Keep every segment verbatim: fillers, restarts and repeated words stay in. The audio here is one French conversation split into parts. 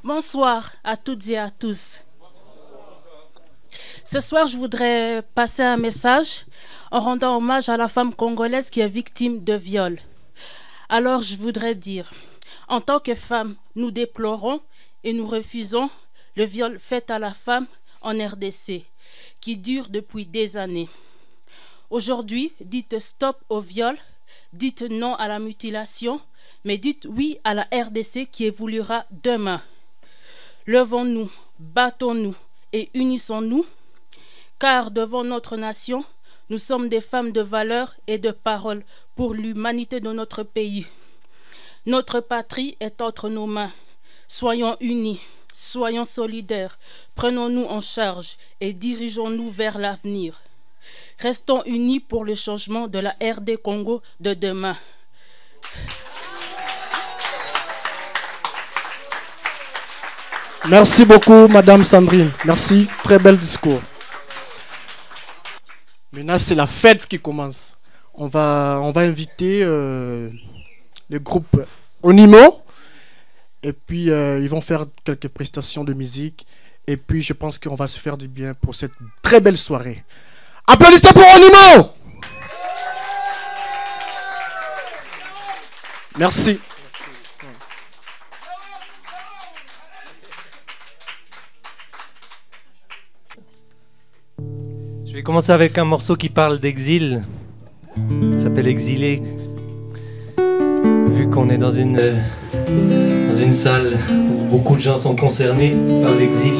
Bonsoir à toutes et à tous. Ce soir, je voudrais passer un message en rendant hommage à la femme congolaise qui est victime de viol. Alors, je voudrais dire, en tant que femme, nous déplorons et nous refusons le viol fait à la femme en R D C, qui dure depuis des années. Aujourd'hui, dites stop au viol, dites non à la mutilation, mais dites oui à la R D C qui évoluera demain. Levons-nous, battons-nous et unissons-nous, car devant notre nation, nous sommes des femmes de valeur et de parole pour l'humanité de notre pays. Notre patrie est entre nos mains. Soyons unis, soyons solidaires, prenons-nous en charge et dirigeons-nous vers l'avenir. Restons unis pour le changement de la R D Congo de demain. Merci beaucoup, Madame Sandrine. Merci, très bel discours. Maintenant, c'est la fête qui commence. On va, on va inviter euh, le groupe Onimo. Et puis, euh, ils vont faire quelques prestations de musique. Et puis, je pense qu'on va se faire du bien pour cette très belle soirée. Applaudissez pour Onimo! Merci. Je vais commencer avec un morceau qui parle d'exil. Il s'appelle Exilé. Vu qu'on est dans une, dans une salle où beaucoup de gens sont concernés par l'exil.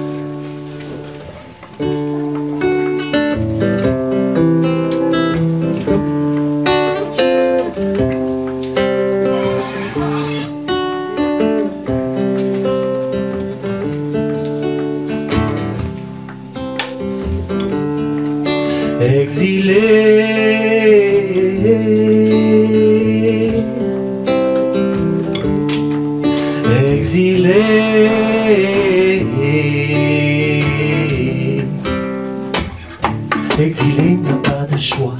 Exilé n'a pas de choix.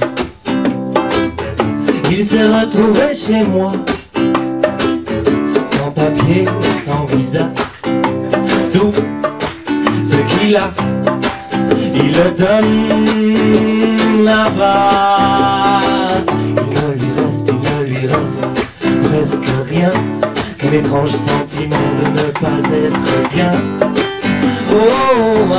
Il s'est retrouvé chez moi, sans papier, sans visa. Tout ce qu'il a, il le donne là-bas. Il ne lui reste, il ne lui reste presque rien qu'un étrange sentiment de ne pas être bien. Oh, ah.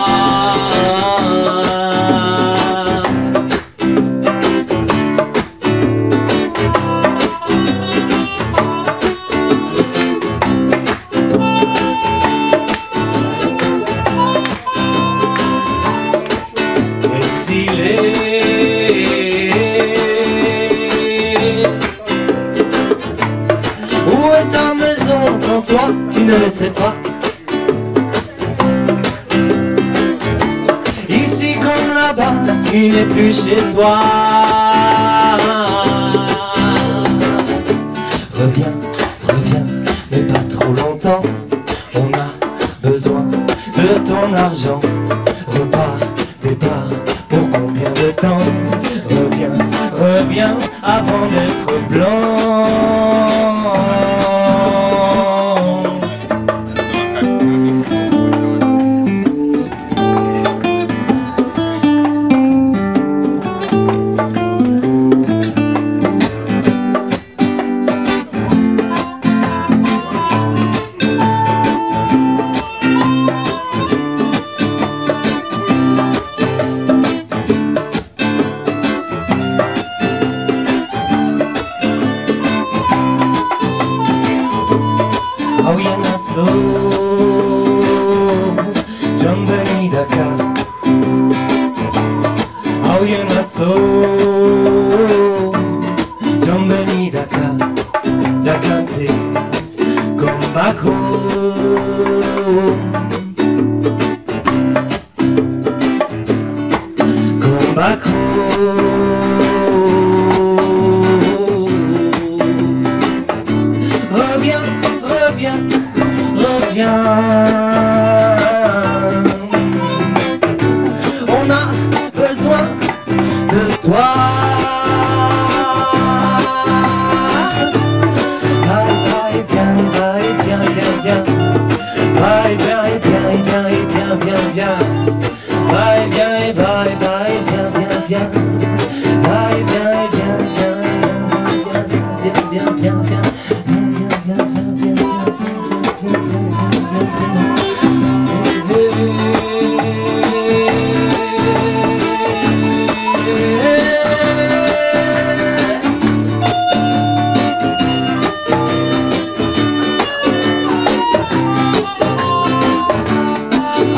Tu ne le sais pas. Ici comme là-bas, tu n'es plus chez toi. Reviens, reviens, mais pas trop longtemps. On a besoin de ton argent. Repars, départ, pour combien de temps? Reviens, reviens, avant d'être blanc.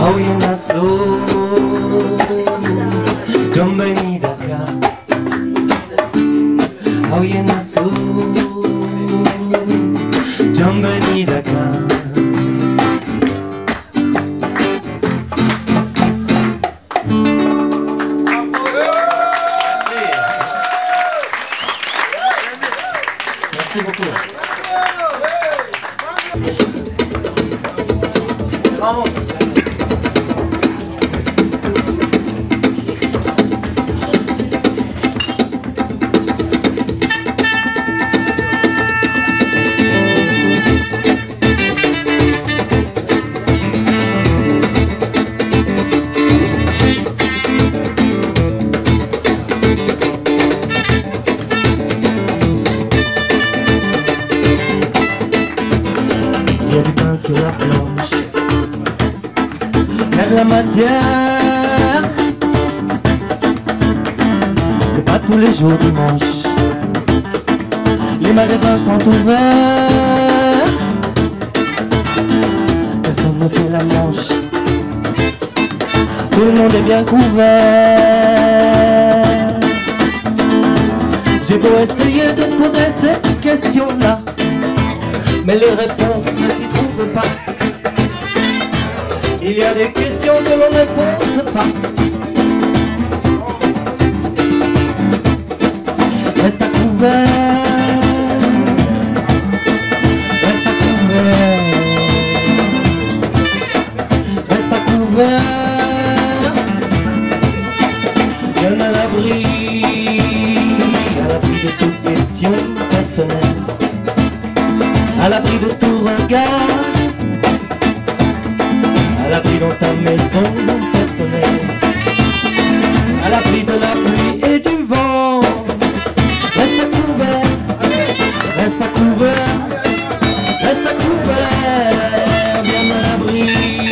Auye naso Jombeni daka Auye naso Jombeni daka Merci beaucoup. Vamos. Il y a du pain sur la planche, il y a de la matière. C'est pas tous les jours dimanche, les magasins sont ouverts. Personne ne fait la manche, tout le monde est bien couvert. J'ai beau essayer de poser cette question-là, mais les réponses ne s'y trouvent pas. Il y a des questions que l'on ne pose pas. Reste à couvert, reste à couvert, reste à couvert. Bien à l'abri, à l'abri de toute question personnelle, à l'abri de tout regard, à l'abri dans ta maison personnelle, à l'abri de la pluie et du vent. Reste à couvert, reste à couvert, reste à couvert, bien à l'abri.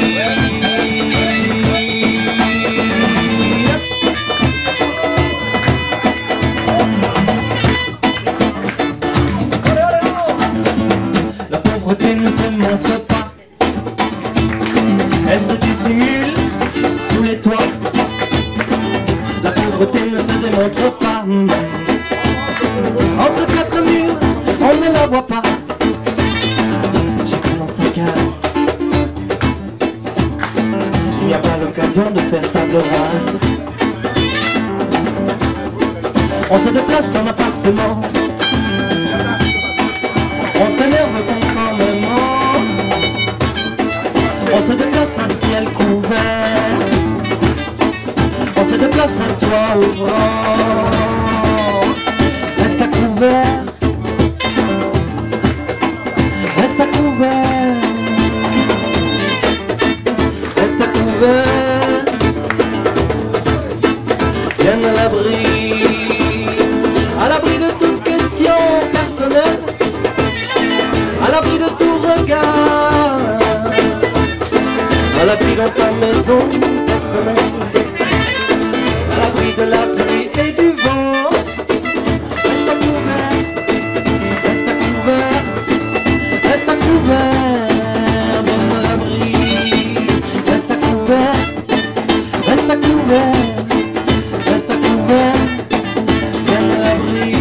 La pauvreté ne se montre pas, elle se dissimule sous les toits. La pauvreté ne se démontre pas, entre quatre murs, on ne la voit pas. Chacun dans sa case, il n'y a pas l'occasion de faire table rase. On se déplace en appartement, on s'énerve conformément, on se déplace à ciel couvert, on se déplace à toit ouvrant. Reste à couvert, reste à couvert, reste à couvert, bien à l'abri, à l'abri de toute question personnelle, à l'abri de tout regard, à l'abri dans ta maison personnelle, à l'abri de la pluie et du vent. Reste à couvert, reste à couvert, reste à couvert, bien à l'abri. Reste à couvert, reste à couvert, reste à couvert, bien à l'abri.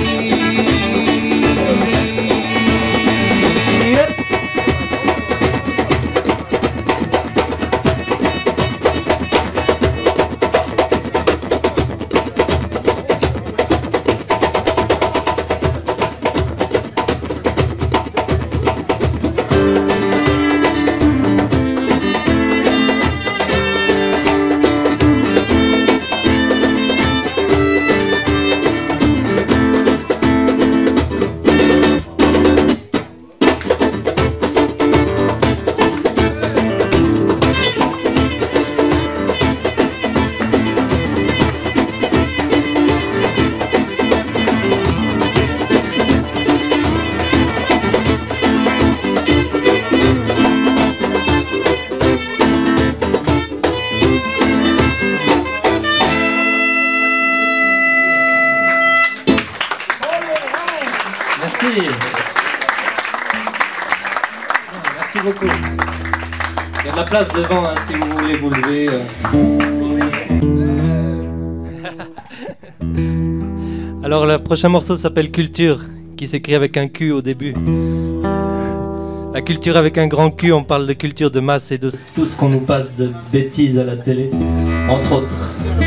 Il y a de la place devant hein, si vous voulez vous lever. euh. Alors le prochain morceau s'appelle Culture, qui s'écrit avec un Q au début. La culture avec un grand Q, on parle de culture de masse et de tout ce qu'on nous passe de bêtises à la télé, entre autres.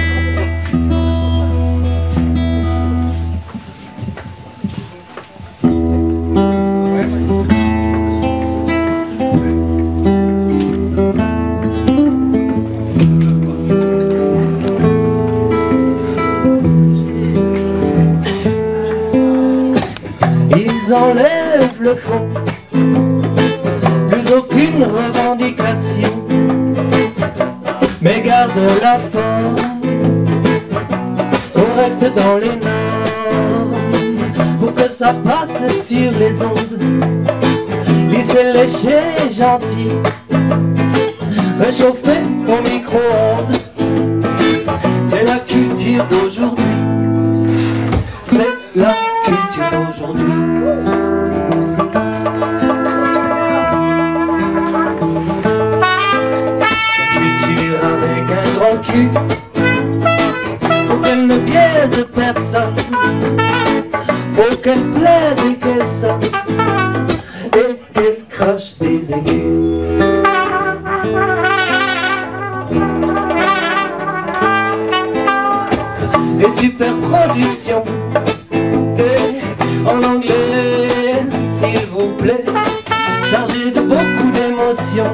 Ils enlèvent le fond, plus aucune revendication, mais gardent la forme, correcte dans les normes, pour que ça passe sur les ondes, lissé, léché, gentil, réchauffé au micro-ondes. C'est la culture d'aujourd'hui, c'est la culture d'aujourd'hui. Cul, pour qu'elle ne biaise personne, faut qu'elle plaise et qu'elle sonne, et qu'elle crache des écus. Des super productions, et en anglais, s'il vous plaît, chargées de beaucoup d'émotions.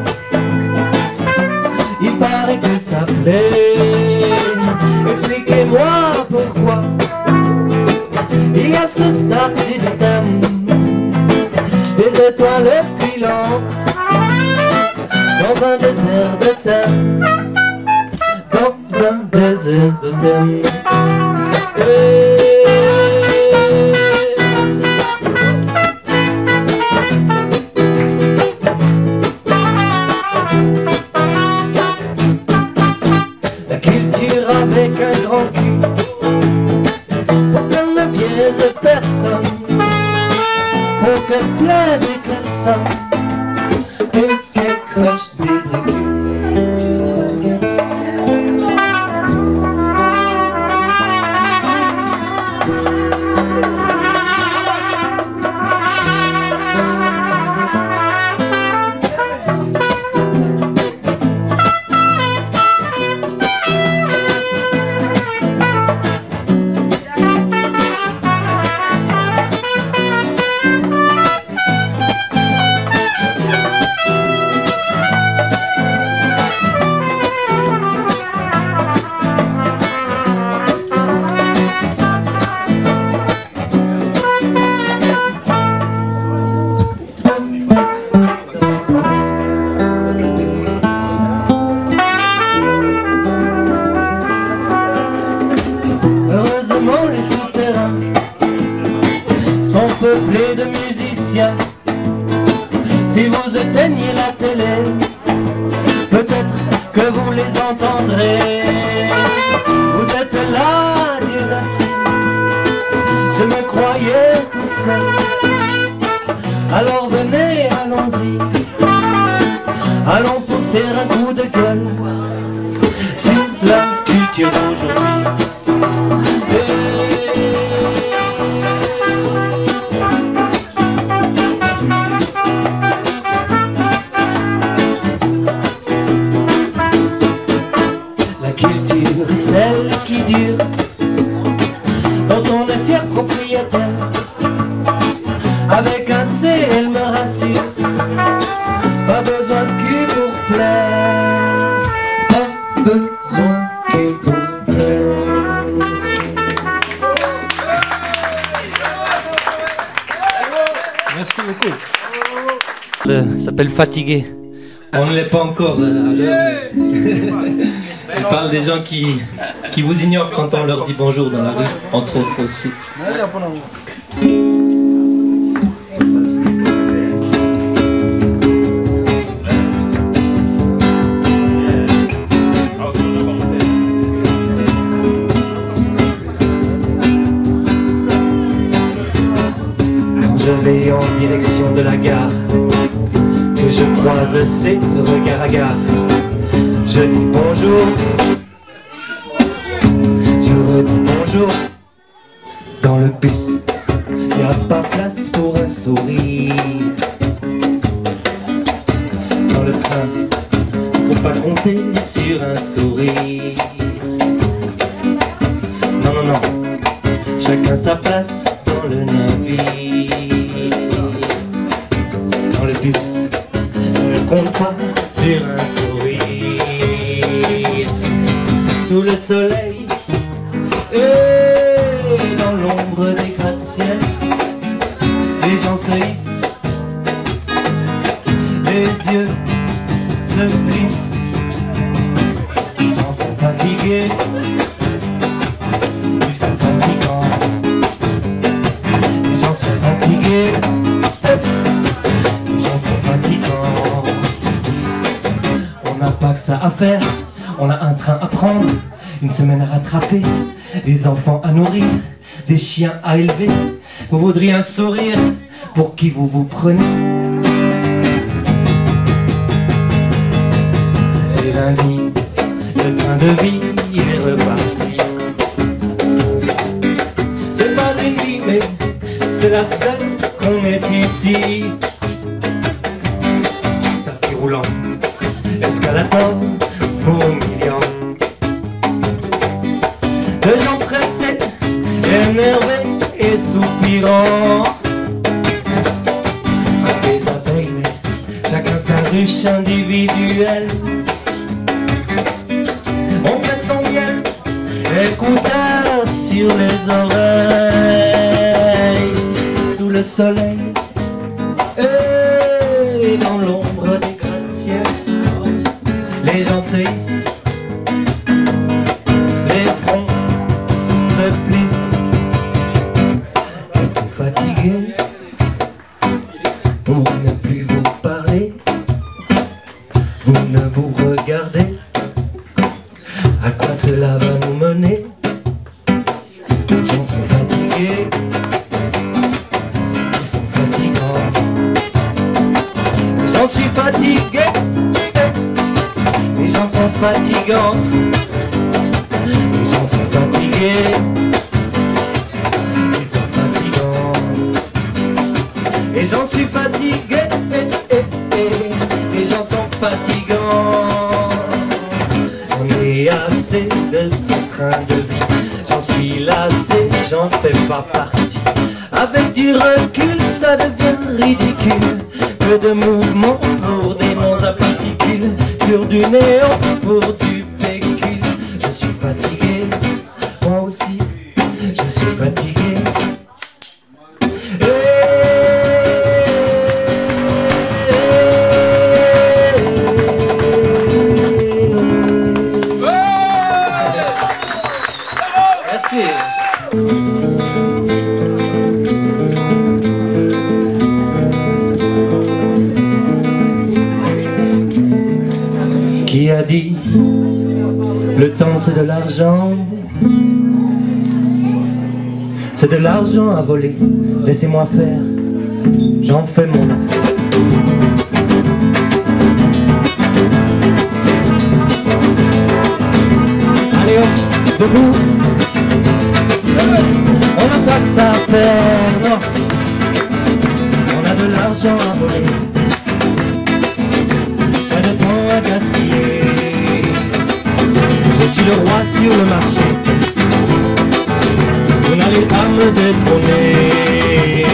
Il paraît que ça plaît. Expliquez-moi pourquoi il y a ce star system, des étoiles filantes dans un désert de thème, dans un désert de thème. Hey. Avec un grand cul, pour qu'elle ne biaise personne, faut qu'elle plaise et qu'elle sonne, et qu'elle crache des écus. Les souterrains sont peuplés de musiciens. Si vous éteignez la télé, peut-être que vous les entendrez. Vous êtes là, Dieu merci, je me croyais tout seul. Alors venez, allons-y, allons pousser un coup de gueule sur la culture d'aujourd'hui. Celle qui dure, dont on est fier propriétaire. Avec un C, elle me rassure, pas besoin de cul pour plaire, pas besoin de cul pour plaire. Merci beaucoup. Le s'appelle Fatigué. On ne l'est pas encore euh, à l'heure, mais il parle des gens qui, qui vous ignorent quand on leur dit bonjour dans la rue, entre autres aussi. Quand je vais en direction de la gare, que je croise ses regards hagards. Je dis bonjour, je redis bonjour. Dans le bus, y a pas place pour un sourire. Dans le train, faut pas compter sur un sourire. Non, non, non, chacun sa place dans le navire. Dans le bus, ne compte pas sur un sourire. Sous le soleil et dans l'ombre des gratte-ciel, les gens se hissent, les yeux se plissent. Les gens sont fatigués, ils sont fatigants. Les gens sont fatigués, les gens sont fatigants. On n'a pas que ça à faire, on a un train à prendre, une semaine à rattraper, des enfants à nourrir, des chiens à élever. Vous voudriez un sourire, pour qui vous vous prenez? Et lundi, le train de vie, il est reparti. C'est pas une vie, mais c'est la seule qu'on est ici. Tapis roulant, escalator pour millions. De gens pressés, énervés et soupirants. Des abeilles, mais chacun sa ruche individuelle. On fait son miel, écouteurs sur les oreilles. Sous le soleil et dans l'ombre des gratte-ciel, les gens se hissent, les fronts se plissent. Êtes-vous fatigué pour ne plus vous parler? Vous ne vous regardez? À quoi cela va nous mener? J'en suis fatigué, ils sont fatigants. J'en suis fatigué, les gens sont fatigants. Les gens sont fatigués, ils sont fatigants. Et j'en suis fatigué, les gens sont fatigants. On est assez de ce train de vie, j'en suis lassé, j'en fais pas partie. Avec du recul, ça devient ridicule. Que de mouvements pour des noms à particules, sur du néon pour du pécule. Je suis fatigué, moi aussi, je suis fatigué. Qui a dit le temps c'est de l'argent? C'est de l'argent à voler, laissez-moi faire, j'en fais mon affaire. Allez hop, debout. On n'a pas que ça à faire, non. On a de l'argent à voler, pas de temps à gaspiller. Je suis le roi sur le marché, vous n'allez pas me détrôner.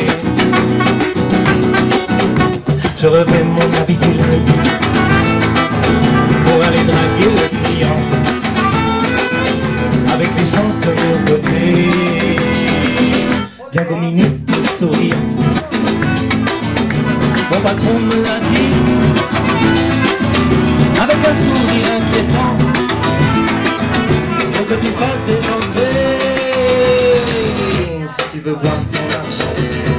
Je revais mon habitude lundi pour aller draguer le client, avec les chances de mon côté. Bien gominé de sourire, mon patron me l'a dit, avec un sourire inquiétant. Faut que tu fasses des entrées si tu veux voir ton argent.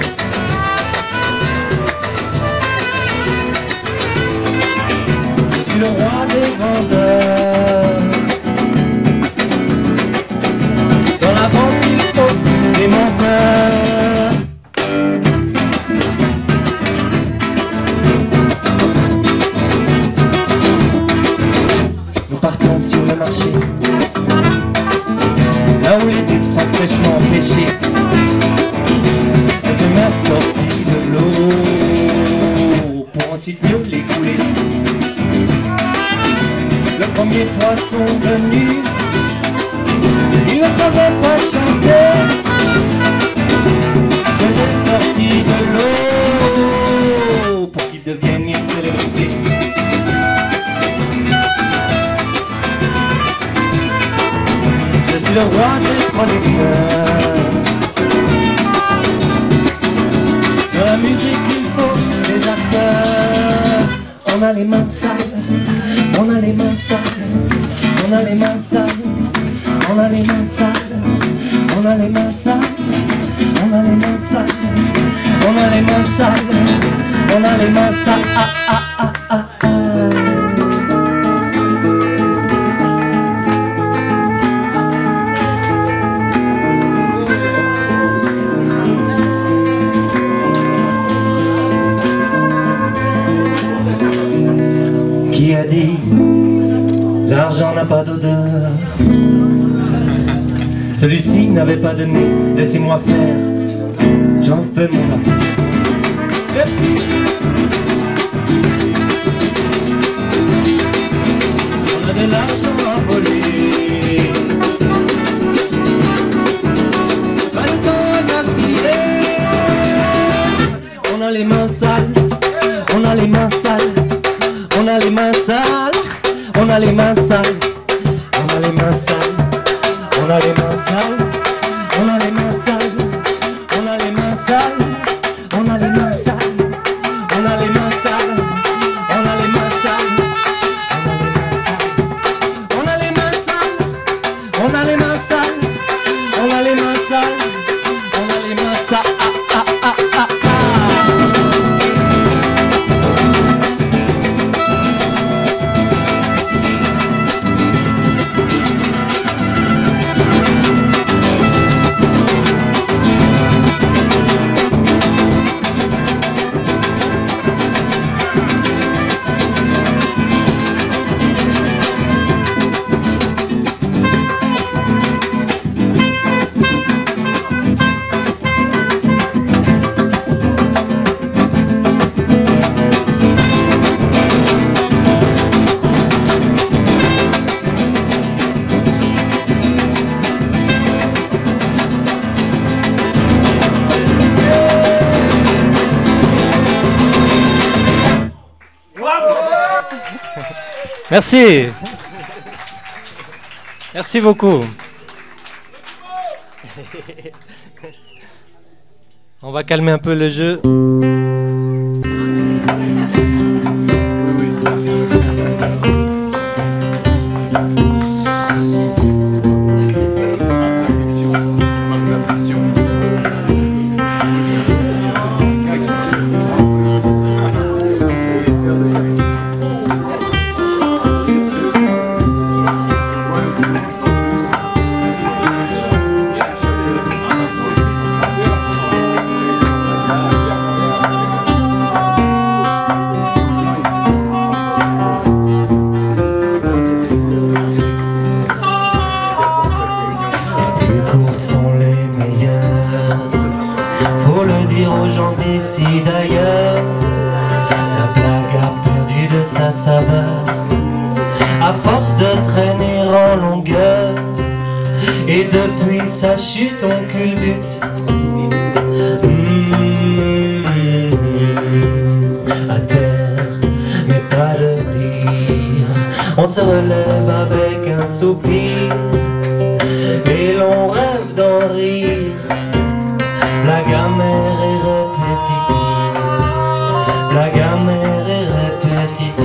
Je suis le roi des vendeurs. Dans la vente il faut des menteurs. pêcher. L'éphémère sortie de l'eau pour ensuite mieux l'écouler. Le premier poisson venu, il ne savait pas chanter. Je l'ai sorti de l'eau pour qu'il devienne une célébrité. Je suis le roi des producteurs. Dans la musique il faut des acteurs. On a les mains sales, on a les mains sales, on a les mains sales, on a les mains sales, on a les mains sales, on a les mains sales, on a les mains sales, on a les mains sales, ah ah ah ah ah. Qui a dit l'argent n'a pas d'odeur? Celui-ci n'avait pas de nez, laissez-moi faire, j'en fais mon affaire. On a de l'argent à voler, pas de temps à gaspiller. On a les mains sales, on a les mains sales, on a les mains sales, on a les mains sales, on a les mains sales. On a les mains sales, on a les mains sales, on a les mains sales, on a les mains sales, on a les mains sales, on a les mains sales, on a les mains sales, on a les mains sales, on a les mains sales, on a les mains sales, ah ah ah ah ah. Merci. Merci beaucoup. On va calmer un peu le jeu. À force de traîner en longueur, et depuis sa chute on culbute. Mmh, à terre, mais pas de rire. On se relève avec un soupir, et l'on rêve d'en rire. Blague amère et répétitive, blague amère et répétitive.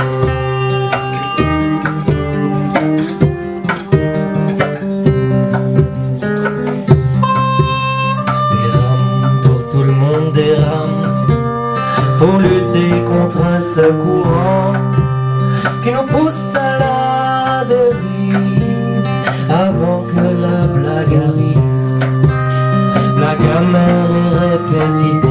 Des rames pour lutter contre ce courant qui nous pousse à la dérive avant que la blague arrive. Blague amère et répétitive.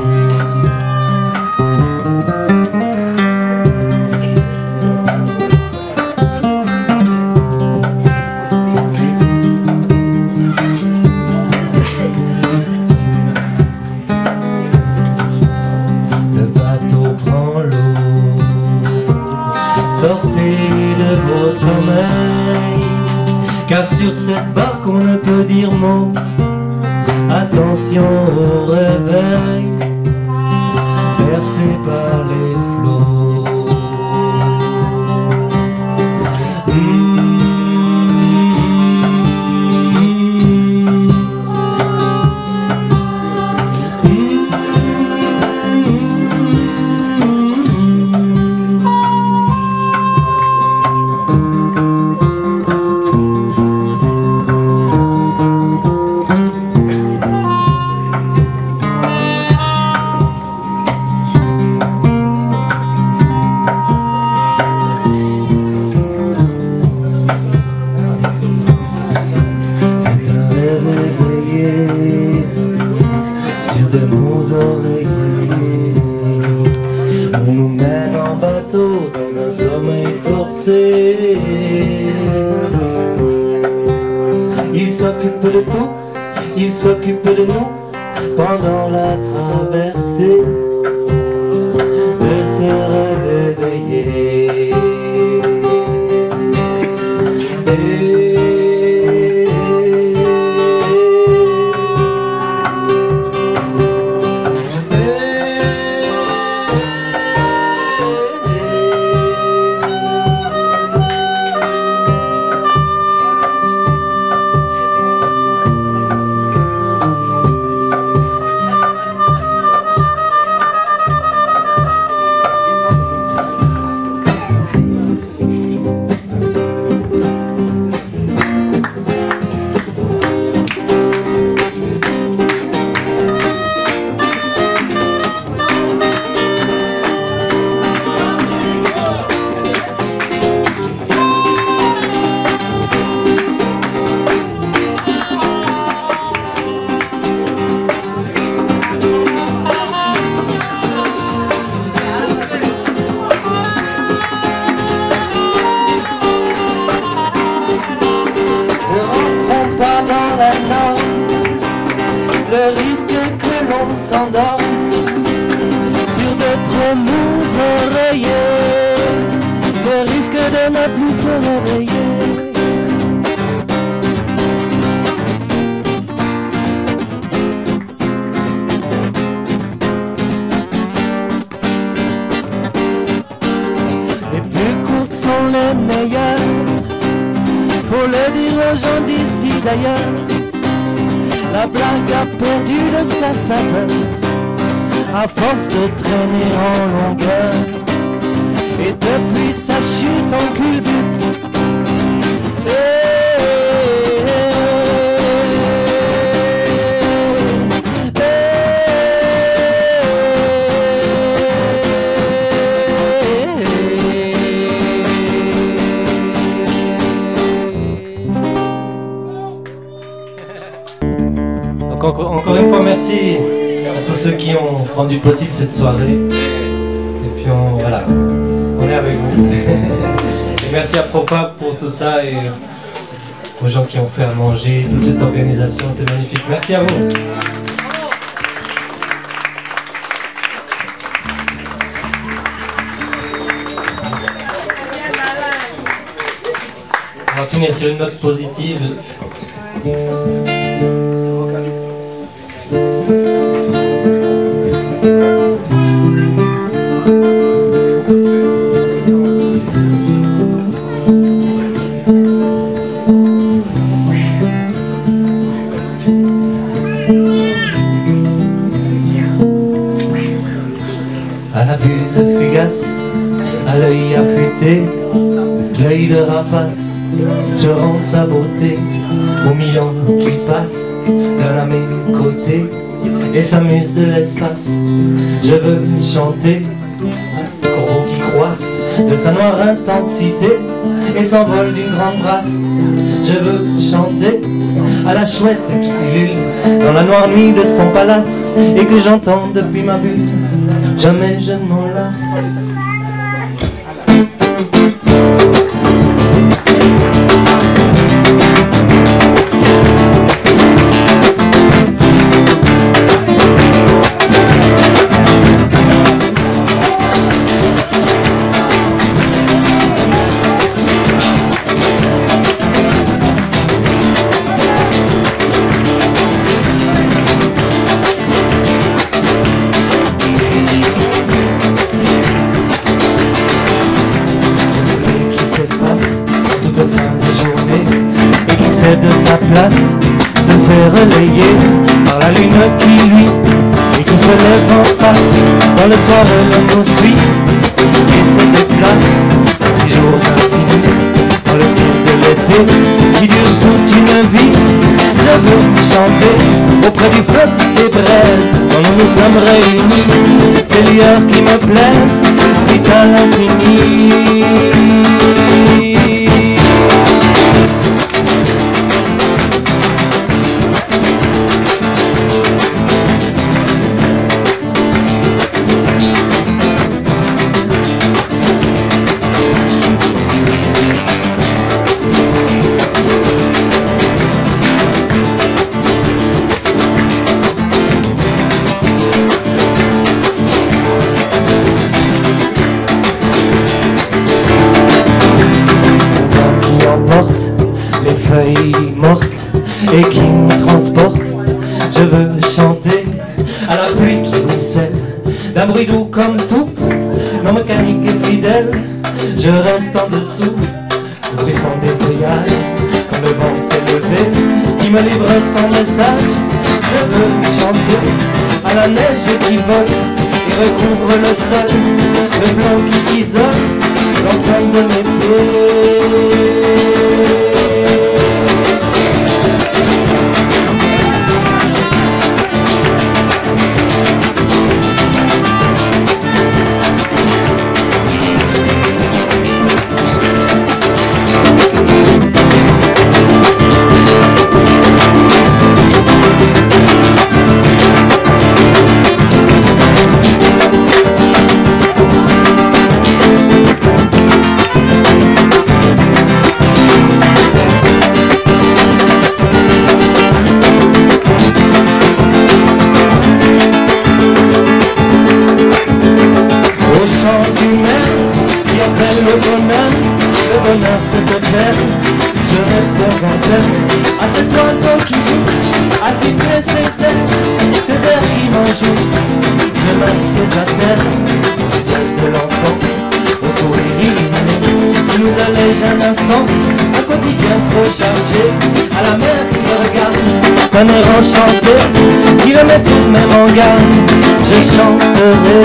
de vos sommeils, car sur cette barque on ne peut dire mot. Attention au réveil, bercé par les flots. Mmh. On nous mène en bateau dans un sommeil forcé. Il s'occupe de tout, il s'occupe de nous pendant la traversée, de se réveiller. Et le risque que l'on s'endorme sur de trop mous oreillers, le risque de ne plus se réveiller. Les plus courtes sont les meilleures, faut le dire aux gens d'ici d'ailleurs. La blague a perdu de sa saveur à force de traîner en longueur, et depuis sa chute en culbute. Encore, encore une fois, merci à tous ceux qui ont rendu possible cette soirée. Et puis on, voilà, on est avec vous. Et merci à Profab pour tout ça et aux gens qui ont fait à manger, toute cette organisation, c'est magnifique. Merci à vous. On va finir sur une note positive. À la buse fugace, à l'œil affûté, l'œil de rapace, je rends sa beauté aux mille ans qui passent, l'un à mes côtés et s'amuse de l'espace. Je veux chanter, corbeau qui croisse de sa noire intensité et s'envole d'une grande brasse. Je veux chanter à la chouette qui ulule dans la noire nuit de son palace et que j'entends depuis ma bulle. Jamais je ne m'en lasse. fait de sa place, se fait relayer par la lune qui lui et qui se lève en face. Dans le soir l'homme nous suit et se déplace à six jours infinis dans le ciel de l'été qui dure toute une vie. Je veux chanter auprès du feu de ces braises quand nous nous sommes réunis. C'est l'heure qui me plaise, vite à l'infini. Morte et qui nous transporte. Je veux chanter à la pluie qui ruisselle, d'un bruit doux comme tout, non mécanique et fidèle. Je reste en dessous du bruissement des feuillages, quand le vent s'est levé, il me livre son message. Je veux chanter à la neige qui vole et recouvre le sol, le blanc qui isole l'empreinte de mes pieds. Un air enchanté qui le met tout de même en garde. Je chanterai.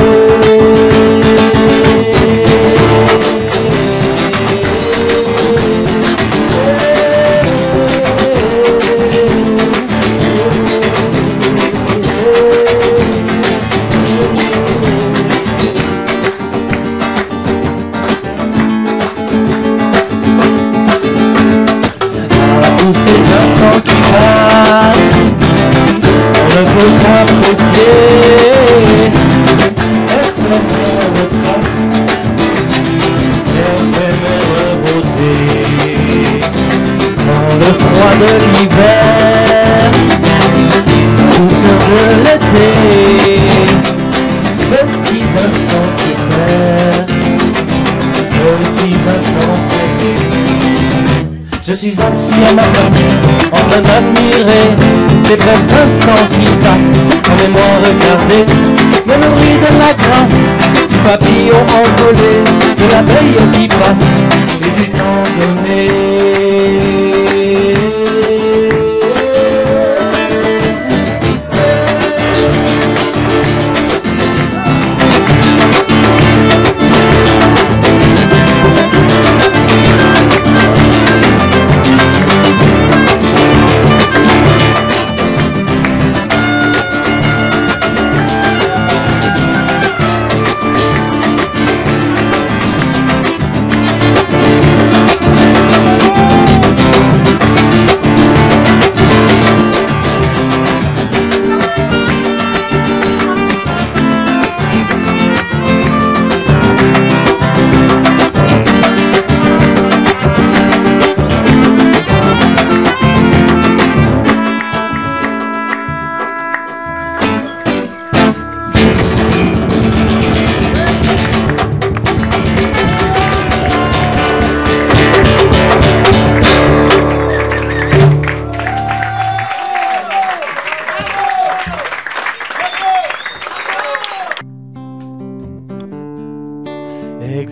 À tous ces instants qui passent, on ne peut qu'apprécier éphémère trace, éphémère beauté. Dans le froid de l'hiver, la douceur de l'été, petits instants sur terre, petits instants prêtés. Je suis assis à ma place, en train d'admirer ces brefs instants qui passent. En mémoire regardée, me nourrit de la grâce du papillon envolé, de l'abeille qui passe et du temps donné.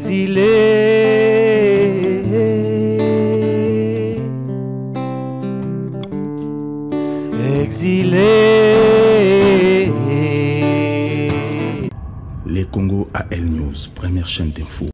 Exilé exilés. Les Congo A L News, première chaîne d'info.